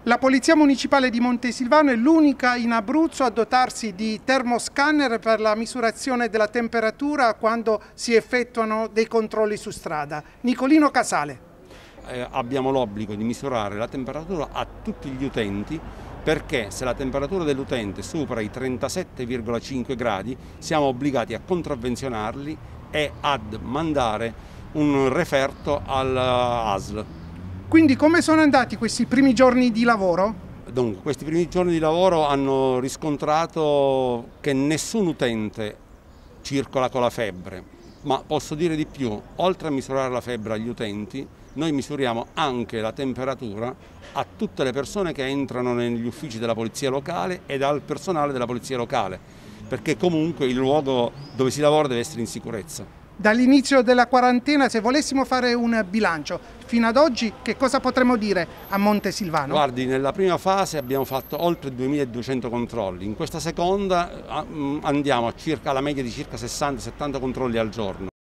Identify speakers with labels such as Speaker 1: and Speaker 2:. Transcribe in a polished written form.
Speaker 1: La Polizia Municipale di Montesilvano è l'unica in Abruzzo a dotarsi di termoscanner per la misurazione della temperatura quando si effettuano dei controlli su strada. Nicolino Casale.
Speaker 2: Abbiamo l'obbligo di misurare la temperatura a tutti gli utenti, perché se la temperatura dell'utente supera i 37,5 gradi siamo obbligati a contravvenzionarli e ad mandare un referto all'ASL.
Speaker 1: Quindi come sono andati questi primi giorni di lavoro?
Speaker 2: Dunque, questi primi giorni di lavoro hanno riscontrato che nessun utente circola con la febbre, ma posso dire di più: oltre a misurare la febbre agli utenti, noi misuriamo anche la temperatura a tutte le persone che entrano negli uffici della polizia locale e al personale della polizia locale, perché comunque il luogo dove si lavora deve essere in sicurezza.
Speaker 1: Dall'inizio della quarantena, se volessimo fare un bilancio, fino ad oggi che cosa potremmo dire a Montesilvano?
Speaker 2: Guardi, nella prima fase abbiamo fatto oltre 2200 controlli, in questa seconda andiamo a circa alla media di circa 60-70 controlli al giorno.